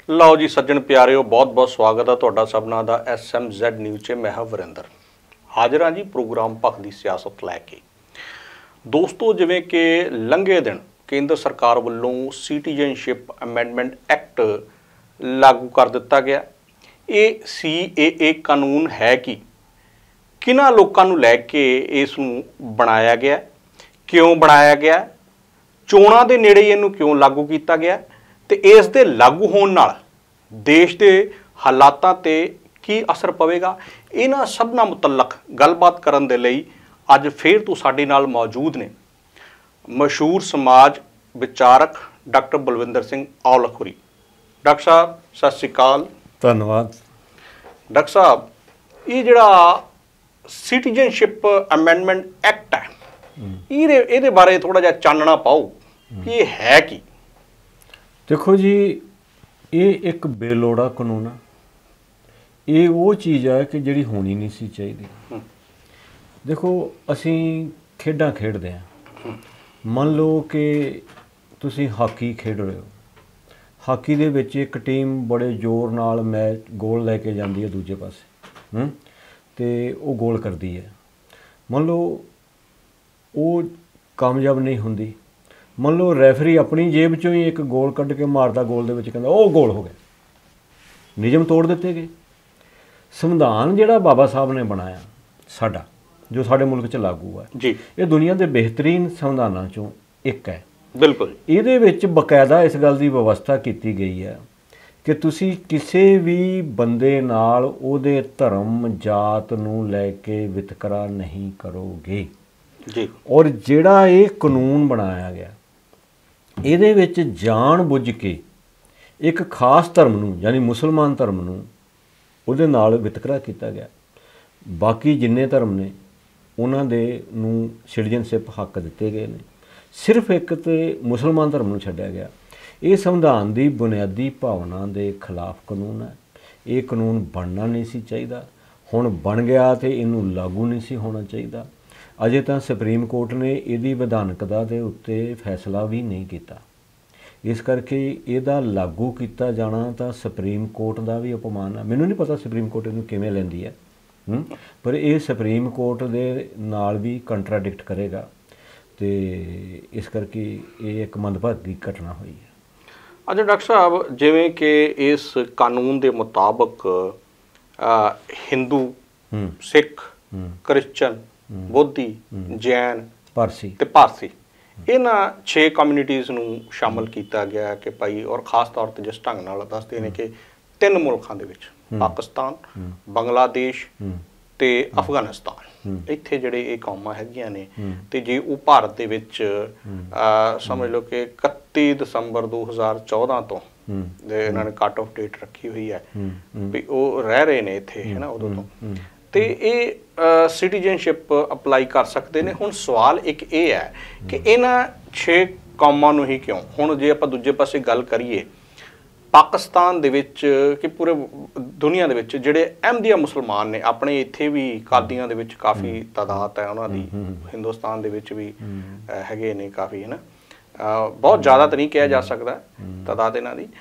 ਲਓ ਜੀ ਸੱਜਣ ਪਿਆਰਿਓ, ਬਹੁਤ-ਬਹੁਤ ਸਵਾਗਤ ਹੈ ਤੁਹਾਡਾ ਸਭਨਾਂ ਦਾ SMZ ਨਿਊਜ਼ 'ਚ। ਮੈਂ ਹਾਂ ਵਰਿੰਦਰ, ਹਾਜ਼ਰ ਹਾਂ ਜੀ ਪ੍ਰੋਗਰਾਮ ਪੱਖ ਦੀ ਸਿਆਸਤ ਲੈ ਕੇ। ਦੋਸਤੋ, ਜਿਵੇਂ ਕਿ ਲੰਘੇ ਦਿਨ ਕੇਂਦਰ ਸਰਕਾਰ ਵੱਲੋਂ ਸਿਟੀਜ਼ਨਸ਼ਿਪ ਅਮੈਂਡਮੈਂਟ ਐਕਟ ਲਾਗੂ ਕਰ ਦਿੱਤਾ ਗਿਆ। ਇਹ CAA ਕਾਨੂੰਨ ਹੈ ਕਿ ਕਿਹਨਾਂ ਲੋਕਾਂ ਨੂੰ ਲੈ ਕੇ ਇਸ ਨੂੰ ਬਣਾਇਆ ਗਿਆ, ਕਿਉਂ ਬਣਾਇਆ ਗਿਆ, ਚੋਣਾਂ ਦੇ ਨੇੜੇ ਇਹਨੂੰ ਕਿਉਂ ਲਾਗੂ ਕੀਤਾ ਗਿਆ ਤੇ ਇਸ ਦੇ ਲਾਗੂ ਹੋਣ ਨਾਲ ਦੇਸ਼ ਦੇ ਹਾਲਾਤਾਂ ਤੇ ਕੀ ਅਸਰ ਪਵੇਗਾ, ਇਹਨਾਂ ਸਭਨਾਂ ਮੁਤਲਕ ਗੱਲਬਾਤ ਕਰਨ ਦੇ ਲਈ ਅੱਜ ਫੇਰ ਤੋਂ ਸਾਡੇ ਨਾਲ ਮੌਜੂਦ ਨੇ ਮਸ਼ਹੂਰ ਸਮਾਜ ਵਿਚਾਰਕ ਡਾਕਟਰ ਬਲਵਿੰਦਰ ਸਿੰਘ ਔਲਖ ਹੋਰੀ। ਡਾਕਟਰ ਸਾਹਿਬ ਸਤਿ ਸ਼੍ਰੀ ਅਕਾਲ। ਧੰਨਵਾਦ। ਡਾਕਟਰ ਸਾਹਿਬ, ਇਹ ਜਿਹੜਾ ਸਿਟੀਜ਼ਨਸ਼ਿਪ ਅਮੈਂਡਮੈਂਟ ਐਕਟ ਹੈ, ਇਹਦੇ ਬਾਰੇ ਥੋੜਾ ਜਿਹਾ ਚਾਨਣਾ ਪਾਓ ਕਿ ਇਹ ਹੈ ਕੀ। ਦੇਖੋ ਜੀ, ਇਹ ਇੱਕ ਬੇਲੋੜਾ ਕਾਨੂੰਨ ਆ। ਇਹ ਉਹ ਚੀਜ਼ ਹੈ ਕਿ ਜਿਹੜੀ ਹੋਣੀ ਨਹੀਂ ਸੀ ਚਾਹੀਦੀ। ਦੇਖੋ, ਅਸੀਂ ਖੇਡਾਂ ਖੇਡਦੇ ਹਾਂ। ਮੰਨ ਲਓ ਕਿ ਤੁਸੀਂ ਹਾਕੀ ਖੇਡ ਰਹੇ ਹੋ। ਹਾਕੀ ਦੇ ਵਿੱਚ ਇੱਕ ਟੀਮ ਬੜੇ ਜ਼ੋਰ ਨਾਲ ਮੈਚ ਗੋਲ ਲੈ ਕੇ ਜਾਂਦੀ ਹੈ ਦੂਜੇ ਪਾਸੇ, ਅਤੇ ਉਹ ਗੋਲ ਕਰਦੀ ਹੈ। ਮੰਨ ਲਓ ਉਹ ਕਾਮਯਾਬ ਨਹੀਂ ਹੁੰਦੀ। ਮੰਨ ਲਓ ਰੈਫਰੀ ਆਪਣੀ ਜੇਬ 'ਚੋਂ ਹੀ ਇੱਕ ਗੋਲ ਕੱਢ ਕੇ ਮਾਰਦਾ ਗੋਲ ਦੇ ਵਿੱਚ, ਕਹਿੰਦਾ ਉਹ ਗੋਲ ਹੋ ਗਿਆ। ਨਿਯਮ ਤੋੜ ਦਿੱਤੇ ਗਏ। ਸੰਵਿਧਾਨ ਜਿਹੜਾ ਬਾਬਾ ਸਾਹਿਬ ਨੇ ਬਣਾਇਆ ਸਾਡਾ, ਜੋ ਸਾਡੇ ਮੁਲਕ 'ਚ ਲਾਗੂ ਹੈ ਜੀ, ਇਹ ਦੁਨੀਆ ਦੇ ਬਿਹਤਰੀਨ ਸੰਵਿਧਾਨਾਂ 'ਚੋਂ ਇੱਕ ਹੈ। ਬਿਲਕੁਲ। ਇਹਦੇ ਵਿੱਚ ਬਕਾਇਦਾ ਇਸ ਗੱਲ ਦੀ ਵਿਵਸਥਾ ਕੀਤੀ ਗਈ ਹੈ ਕਿ ਤੁਸੀਂ ਕਿਸੇ ਵੀ ਬੰਦੇ ਨਾਲ ਉਹਦੇ ਧਰਮ ਜਾਤ ਨੂੰ ਲੈ ਕੇ ਵਿਤਕਰਾ ਨਹੀਂ ਕਰੋਗੇ ਜੀ। ਔਰ ਜਿਹੜਾ ਇਹ ਕਾਨੂੰਨ ਬਣਾਇਆ ਗਿਆ, ਇਹਦੇ ਵਿੱਚ ਜਾਣ ਬੁੱਝ ਕੇ ਇੱਕ ਖਾਸ ਧਰਮ ਨੂੰ, ਯਾਨੀ ਮੁਸਲਮਾਨ ਧਰਮ ਨੂੰ, ਉਹਦੇ ਨਾਲ ਵਿਤਕਰਾ ਕੀਤਾ ਗਿਆ। ਬਾਕੀ ਜਿੰਨੇ ਧਰਮ ਨੇ ਉਹਨਾਂ ਦੇ ਨੂੰ ਸਿਟੀਜ਼ਨਸ਼ਿਪ ਹੱਕ ਦਿੱਤੇ ਗਏ ਨੇ। ਸਿਰਫ ਇੱਕ ਤੇ ਮੁਸਲਮਾਨ ਧਰਮ ਨੂੰ ਛੱਡਿਆ ਗਿਆ। ਇਹ ਸੰਵਿਧਾਨ ਦੀ ਬੁਨਿਆਦੀ ਭਾਵਨਾ ਦੇ ਖਿਲਾਫ ਕਾਨੂੰਨ ਹੈ। ਇਹ ਕਾਨੂੰਨ ਬਣਨਾ ਨਹੀਂ ਸੀ ਚਾਹੀਦਾ। ਹੁਣ ਬਣ ਗਿਆ ਅਤੇ ਇਹਨੂੰ ਲਾਗੂ ਨਹੀਂ ਸੀ ਹੋਣਾ ਚਾਹੀਦਾ। ਅਜੇ ਤਾਂ ਸੁਪਰੀਮ ਕੋਰਟ ਨੇ ਇਹਦੀ ਵਿਧਾਨਕਤਾ ਦੇ ਉੱਤੇ ਫੈਸਲਾ ਵੀ ਨਹੀਂ ਕੀਤਾ। ਇਸ ਕਰਕੇ ਇਹਦਾ ਲਾਗੂ ਕੀਤਾ ਜਾਣਾ ਤਾਂ ਸੁਪਰੀਮ ਕੋਰਟ ਦਾ ਵੀ ਅਪਮਾਨ ਹੈ। ਮੈਨੂੰ ਨਹੀਂ ਪਤਾ ਸੁਪਰੀਮ ਕੋਰਟ ਇਹਨੂੰ ਕਿਵੇਂ ਲੈਂਦੀ ਹੈ, ਪਰ ਇਹ ਸੁਪਰੀਮ ਕੋਰਟ ਦੇ ਨਾਲ ਵੀ ਕੰਟਰਾਡਿਕਟ ਕਰੇਗਾ, ਅਤੇ ਇਸ ਕਰਕੇ ਇਹ ਇੱਕ ਮੰਦਭਾਗੀ ਘਟਨਾ ਹੋਈ ਹੈ। ਅੱਛਾ ਡਾਕਟਰ ਸਾਹਿਬ, ਜਿਵੇਂ ਕਿ ਇਸ ਕਾਨੂੰਨ ਦੇ ਮੁਤਾਬਕ ਹਿੰਦੂ, ਸਿੱਖ, ਕ੍ਰਿਸਚਨ, ਬੋਧੀ, ਜੈਨ, ਪਾਰਸੀ ਤੇ ਪਾਰਸੀ, ਇਹਨਾਂ 6 ਕਮਿਊਨਿਟੀਜ਼ ਨੂੰ ਸ਼ਾਮਲ ਕੀਤਾ ਗਿਆ ਕਿ ਭਾਈ, ਔਰ ਖ਼ਾਸ ਤੌਰ 'ਤੇ ਜਿਸ ਢੰਗ ਨਾਲ ਦੱਸਦੇ ਨੇ ਕਿ 3 ਮੁਲਕਾਂ ਦੇ ਵਿੱਚ, ਪਾਕਿਸਤਾਨ, ਬੰਗਲਾਦੇਸ਼ ਤੇ ਅਫਗਾਨਿਸਤਾਨ, ਇੱਥੇ ਜਿਹੜੇ ਇਹ ਕੌਮਾਂ ਹੈਗੀਆਂ ਨੇ, ਤੇ ਜੇ ਉਹ ਭਾਰਤ ਦੇ ਵਿੱਚ ਸਮਝ ਲਓ ਕਿ 31 ਦਸੰਬਰ 2014 ਤੋਂ ਇਹਨਾਂ ਨੇ ਕੱਟ ਆਫ ਡੇਟ ਰੱਖੀ ਹੋਈ ਹੈ ਵੀ ਉਹ ਰਹਿ ਰਹੇ ਨੇ ਇੱਥੇ, ਹੈ ਨਾ, ਉਦੋਂ ਤੋਂ, ਤੇ ਇਹ ਸਿਟੀਜ਼ਨਸ਼ਿਪ ਅਪਲਾਈ ਕਰ ਸਕਦੇ ਨੇ। ਹੁਣ ਸਵਾਲ ਇੱਕ ਇਹ ਹੈ ਕਿ ਇਹਨਾਂ 6 ਕੌਮਾਂ ਨੂੰ ਹੀ ਕਿਉਂ? ਹੁਣ ਜੇ ਆਪਾਂ ਦੂਜੇ ਪਾਸੇ ਗੱਲ ਕਰੀਏ, ਪਾਕਿਸਤਾਨ ਦੇ ਵਿੱਚ ਕਿ ਪੂਰੇ ਦੁਨੀਆ ਦੇ ਵਿੱਚ ਜਿਹੜੇ ਅਹਿਮਦੀਆ ਮੁਸਲਮਾਨ ਨੇ, ਆਪਣੇ ਇੱਥੇ ਵੀ ਕਾਦੀਆਂ ਦੇ ਵਿੱਚ ਕਾਫੀ ਤਾਦਾਦ ਹੈ ਉਹਨਾਂ ਦੀ, ਹਿੰਦੁਸਤਾਨ ਦੇ ਵਿੱਚ ਵੀ ਹੈਗੇ ਨੇ ਕਾਫੀ, ਹੈ ਨਾ, ਬਹੁਤ ਜ਼ਿਆਦਾ ਤਾਂ ਨਹੀਂ ਕਿਹਾ ਜਾ ਸਕਦਾ ਤਾਦਾਦ ਇਹਨਾਂ ਦੀ।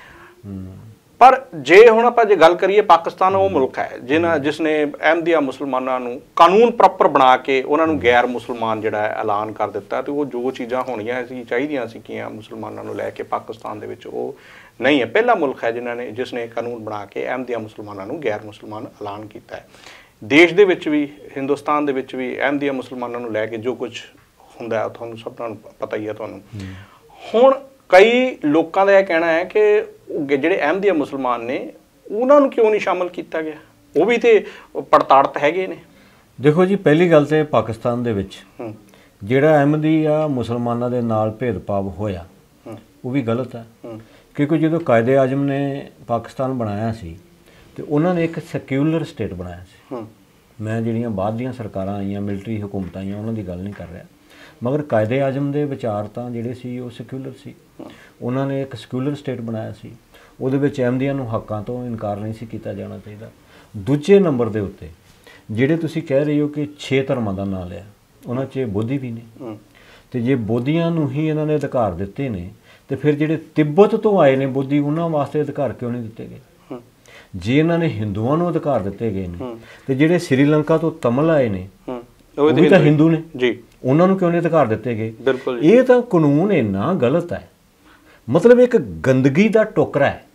ਪਰ ਜੇ ਹੁਣ ਆਪਾਂ ਜੇ ਗੱਲ ਕਰੀਏ, ਪਾਕਿਸਤਾਨ ਉਹ ਮੁਲਕ ਹੈ ਜਿਸ ਨੇ ਅਹਿਮਦੀਆ ਮੁਸਲਮਾਨਾਂ ਨੂੰ ਕਾਨੂੰਨ ਪ੍ਰੋਪਰ ਬਣਾ ਕੇ ਉਹਨਾਂ ਨੂੰ ਗੈਰ ਮੁਸਲਮਾਨ ਜਿਹੜਾ ਹੈ ਐਲਾਨ ਕਰ ਦਿੱਤਾ, ਤੇ ਉਹ ਜੋ ਚੀਜ਼ਾਂ ਹੋਣੀਆਂ ਸੀ, ਚਾਹੀਦੀਆਂ ਸੀ ਕਿ ਮੁਸਲਮਾਨਾਂ ਨੂੰ ਲੈ ਕੇ ਪਾਕਿਸਤਾਨ ਦੇ ਵਿੱਚ, ਉਹ ਨਹੀਂ ਹੈ। ਪਹਿਲਾ ਮੁਲਕ ਹੈ ਜਿਸ ਨੇ ਕਾਨੂੰਨ ਬਣਾ ਕੇ ਅਹਿਮਦੀਆ ਮੁਸਲਮਾਨਾਂ ਨੂੰ ਗੈਰ ਮੁਸਲਮਾਨ ਐਲਾਨ ਕੀਤਾ ਹੈ। ਦੇਸ਼ ਦੇ ਵਿੱਚ ਵੀ, ਹਿੰਦੁਸਤਾਨ ਦੇ ਵਿੱਚ ਵੀ ਅਹਿਮਦੀਆ ਮੁਸਲਮਾਨਾਂ ਨੂੰ ਲੈ ਕੇ ਜੋ ਕੁਝ ਹੁੰਦਾ ਤੁਹਾਨੂੰ ਸਭਨਾਂ ਨੂੰ ਪਤਾ ਹੀ ਹੈ ਤੁਹਾਨੂੰ। ਹੁਣ ਕਈ ਲੋਕਾਂ ਦਾ ਇਹ ਕਹਿਣਾ ਹੈ ਕਿ ਜਿਹੜੇ ਅਹਿਮਦੀਆ ਮੁਸਲਮਾਨ ਨੇ ਉਹਨਾਂ ਨੂੰ ਕਿਉਂ ਨਹੀਂ ਸ਼ਾਮਲ ਕੀਤਾ ਗਿਆ? ਉਹ ਵੀ ਤੇ ਪੜਤਾੜਤ ਹੈਗੇ ਨੇ। ਦੇਖੋ ਜੀ, ਪਹਿਲੀ ਗੱਲ ਤਾਂ ਪਾਕਿਸਤਾਨ ਦੇ ਵਿੱਚ ਜਿਹੜਾ ਅਹਿਮਦੀਆ ਮੁਸਲਮਾਨਾਂ ਦੇ ਨਾਲ ਭੇਦਭਾਵ ਹੋਇਆ ਉਹ ਵੀ ਗਲਤ ਹੈ, ਕਿਉਂਕਿ ਜਦੋਂ ਕਾਇਦੇ ਆਜ਼ਮ ਨੇ ਪਾਕਿਸਤਾਨ ਬਣਾਇਆ ਸੀ ਤੇ ਉਹਨਾਂ ਨੇ ਇੱਕ ਸੈਕਿਊਲਰ ਸਟੇਟ ਬਣਾਇਆ ਸੀ। ਮੈਂ ਜਿਹੜੀਆਂ ਬਾਅਦ ਦੀਆਂ ਸਰਕਾਰਾਂ ਆਈਆਂ, ਮਿਲਟਰੀ ਹਕੂਮਤਾਂ ਆਈਆਂ, ਉਹਨਾਂ ਦੀ ਗੱਲ ਨਹੀਂ ਕਰ ਰਿਹਾ, ਮਗਰ ਕਾਇਦੇ ਆਜ਼ਮ ਦੇ ਵਿਚਾਰ ਤਾਂ ਜਿਹੜੇ ਸੀ ਉਹ ਸੈਕਿਊਲਰ ਸੀ। ਉਹਨਾਂ ਨੇ ਇੱਕ ਸੈਕਿਊਲਰ ਸਟੇਟ ਬਣਾਇਆ ਸੀ। ਉਹਦੇ ਵਿੱਚ ਅਹਿਮਦੀਆਂ ਨੂੰ ਹੱਕਾਂ ਤੋਂ ਇਨਕਾਰ ਨਹੀਂ ਸੀ ਕੀਤਾ ਜਾਣਾ ਚਾਹੀਦਾ। ਦੂਜੇ ਨੰਬਰ ਦੇ ਉੱਤੇ ਜਿਹੜੇ ਤੁਸੀਂ ਕਹਿ ਰਹੇ ਹੋ ਕਿ 6 ਧਰਮਾਂ ਦਾ ਨਾਂ ਲਿਆ, ਉਹਨਾਂ 'ਚ ਬੋਧੀ ਵੀ ਨੇ, ਅਤੇ ਜੇ ਬੋਧੀਆਂ ਨੂੰ ਹੀ ਇਹਨਾਂ ਨੇ ਅਧਿਕਾਰ ਦਿੱਤੇ ਨੇ ਤੇ ਫਿਰ ਜਿਹੜੇ ਤਿੱਬਤ ਤੋਂ ਆਏ ਨੇ ਬੋਧੀ ਉਹਨਾਂ ਵਾਸਤੇ ਅਧਿਕਾਰ ਕਿਉਂ ਨਹੀਂ ਦਿੱਤੇ ਗਏ? ਜੇ ਇਹਨਾਂ ਨੇ ਹਿੰਦੂਆਂ ਨੂੰ ਅਧਿਕਾਰ ਦਿੱਤੇ ਗਏ ਨੇ ਤੇ ਜਿਹੜੇ ਸ੍ਰੀਲੰਕਾ ਤੋਂ ਤਮਿਲ ਆਏ ਨੇ ਉਹ ਵੀ ਤਾਂ ਹਿੰਦੂ ਨੇ ਜੀ, ਉਹਨਾਂ ਨੂੰ ਕਿਉਂ ਨਹੀਂ ਅਧਿਕਾਰ ਦਿੱਤੇ ਗਏ? ਬਿਲਕੁਲ। ਇਹ ਤਾਂ ਕਾਨੂੰਨ ਇੰਨਾ ਗਲਤ ਹੈ, ਮਤਲਬ ਇੱਕ ਗੰਦਗੀ ਦਾ ਟੋਕਰਾ ਹੈ